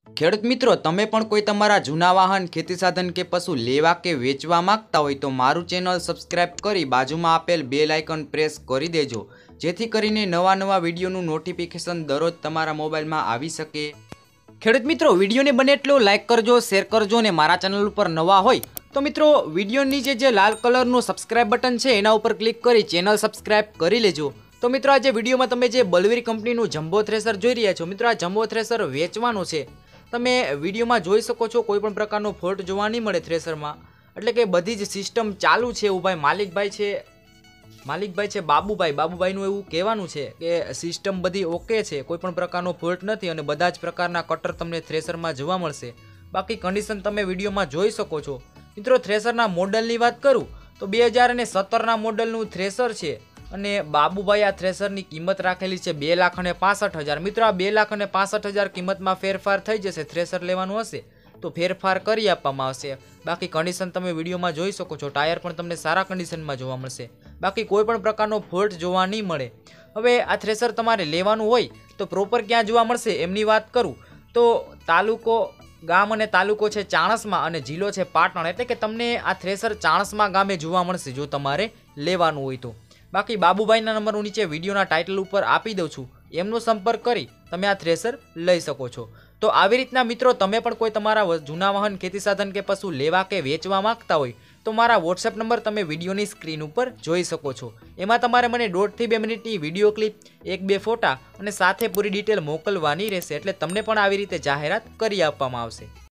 ખેડૂત મિત્રો, તમે પણ કોઈ તમારા જૂના વાહન, ખેતી સાધન કે પશુ લેવા કે વેચવા માંગતા હોય તો મારું ચેનલ સબસ્ક્રાઇબ કરી બાજુમાં આપેલ બેલ આઇકન પ્રેસ કરી દેજો, જેથી કરીને નવા વિડીયોનું નોટિફિકેશન દરરોજ તમારા મોબાઈલમાં આવી શકે। ખેડૂત મિત્રો, વિડીયોને બને એટલો લાઇક કરજો, શેર કરજો અને મારા ચેનલ ઉપર નવા હોય તો મિત્રો વિડીયો નીચે જે લાલ કલરનું સબસ્ક્રાઇબ બટન છે એના ઉપર ક્લિક કરી ચેનલ સબસ્ક્રાઇબ કરી લેજો। તો મિત્રો આજે વિડીયોમાં તમે જે બલવીર કંપનીનું જમ્બો થ્રેસર જોઈ રહ્યા છો, મિત્રો આ જમ્બો થ્રેસર વેચવાનું છે। તમે વિડીયોમાં જોઈ શકો છો, કોઈ પણ પ્રકારનો ફોલ્ટ જોવા નહીં મળે થ્રેસરમાં, એટલે કે બધી જ સિસ્ટમ ચાલુ છે। એવું ભાઈ માલિકભાઈ છે બાબુભાઈનું એવું કહેવાનું છે કે સિસ્ટમ બધી ઓકે છે, કોઈ પણ પ્રકારનો ફોલ્ટ નથી અને બધા જ પ્રકારના કટર તમને થ્રેસરમાં જોવા મળશે। બાકી કન્ડિશન તમે વિડીયોમાં જોઈ શકો છો। મિત્રો થ્રેસરના મોડલની વાત કરું તો 2017ના મોડલનું થ્રેસર છે અને બાબુભાઈ આ થ્રેસરની કિંમત રાખેલી છે 2,65,000। મિત્રો આ 2,65,000 કિંમતમાં ફેરફાર થઈ જશે। થ્રેસર લેવાનું હશે તો ફેરફાર કરી આપવામાં આવશે। બાકી કન્ડિશન તમે વિડીયોમાં જોઈ શકો છો, ટાયર પણ તમને સારા કન્ડિશનમાં જોવા મળશે, બાકી કોઈ પણ પ્રકારનો ફોલ્ટ જોવા નહીં મળે। હવે આ થ્રેસર તમારે લેવાનું હોય તો પ્રોપર ક્યાં જોવા મળશે એમની વાત કરું તો ગામ અને તાલુકો છે ચાણસ્મા અને જિલ્લો છે પાટણ, એટલે કે તમને આ થ્રેસર ચાણસ્મા ગામે જોવા મળશે જો તમારે લેવાનું હોય તો। બાકી બાબુભાઈના નંબર હું નીચે વિડીયોના ટાઇટલ ઉપર આપી દઉં છું, એમનો સંપર્ક કરી તમે આ થ્રેસર લઈ શકો છો। તો આવી રીતના મિત્રો તમે પણ કોઈ તમારા જૂના વાહન, ખેતી સાધન કે પશુ લેવા કે વેચવા માંગતા હોય તો મારા વોટ્સએપ નંબર તમે વિડીયોની સ્ક્રીન ઉપર જોઈ શકો છો। એમાં તમારે મને 1.5 થી 2 મિનિટની વિડીયો ક્લિપ, 1-2 ફોટા અને સાથે પૂરી ડિટેલ મોકલવાની રહેશે, એટલે તમને પણ આવી રીતે જાહેરાત કરી આપવામાં આવશે।